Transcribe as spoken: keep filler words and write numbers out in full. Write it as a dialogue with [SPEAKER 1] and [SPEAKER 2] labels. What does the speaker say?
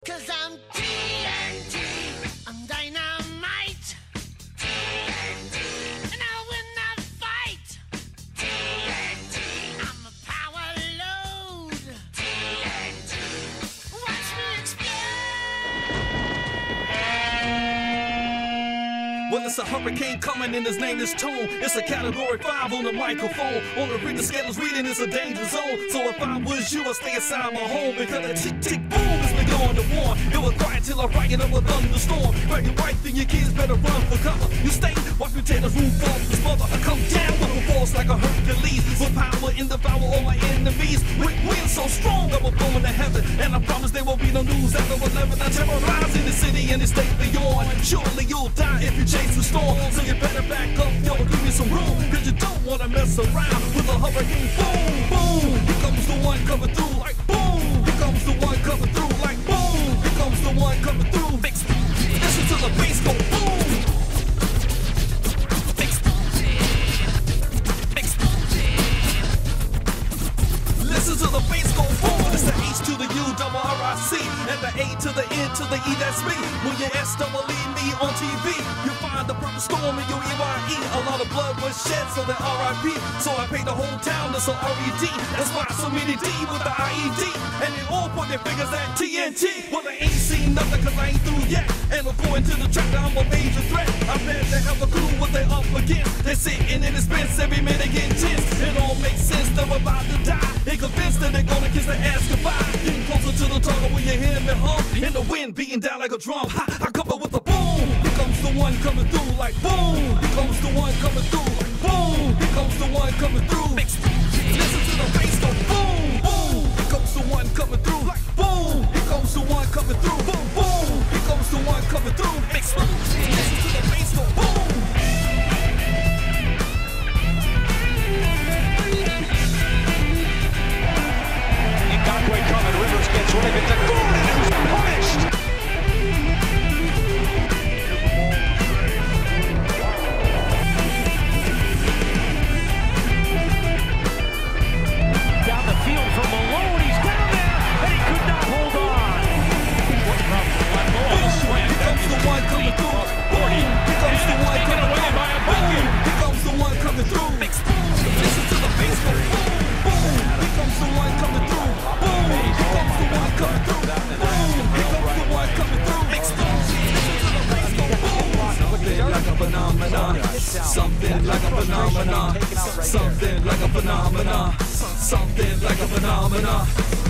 [SPEAKER 1] Cause I'm T N T, I'm dynamite. T N T, and I'll win that fight. T N T, I'm a power load. T N T, watch me explode.
[SPEAKER 2] Well, it's a hurricane coming and his name is Tone. It's a category five on the microphone. On the reading scale's reading, it's a danger zone. So if I was you, I'd stay inside my home. Because that tick tick boom is beyond the warn. It was quiet till I riot up a thunderstorm. Grab your wife and your kids better run for cover. You stay, watch me tear the roof off this mother. I come down with a force like a Hercules. With power in the power all my enemies. With wind so strong, I will blow into heaven. And I promise there won't be no news after eleven. I terrorize in the city and the state beyond. Surely you'll die if you chase the storm. So you better back up, yo, give me some room. Cause you don't wanna mess around with a hurricane. Boom, boom, here comes the one coming through like boom. Here comes the one coming through like boom. Here comes the one coming through. Listen to the bass go boom. Listen to the bass go boom. It's the H to the U, double R I C, and the A to the N to the E, that's me. When you S double E me on T V, you find the purple storm in your E Y E. A lot of blood was shed, so that R I P. So I paid the whole town, that's a R E D. That's why so many D with the I E D. And they all point their fingers at T N T. Well, they ain't seen nothing cause I ain't through yet. And according to the track, I'm a major threat. I bet they have a clue what they up against. They're sitting in expense, every minute getting tense. It all makes sense, they're about to die. They convinced that they're gonna kiss their ass goodbye. Getting closer to the target when you hear me hum. In the wind beating down like a drum. Ha, I come up with a boom. Here comes the one coming through like boom. Here comes the one coming through like boom. Here comes the one coming through. Listen to the bass go boom, boom. Here comes the one coming through like boom. Here comes the one coming through, boom, boom. Here comes the one coming through. Listen to the bass go boom.
[SPEAKER 3] Ngakwe coming, Rivers gets one of it to Gordon, who's punished! Down the field from Malone, he's down there, and he could not hold on. What from one ball, swing.
[SPEAKER 2] Here comes the one coming through. Boom. Here comes the one coming through.
[SPEAKER 3] By a bucket.
[SPEAKER 2] Here comes the one coming through. Listen to the bass go boom, boom. Here comes the one coming through. Boom. Here comes the one coming through. Boom. Here comes the one coming through. Listen to the bass go boom. Something like a phenomenon. Something like a phenomenon. Something like a phenomenon. Something like a phenomenon.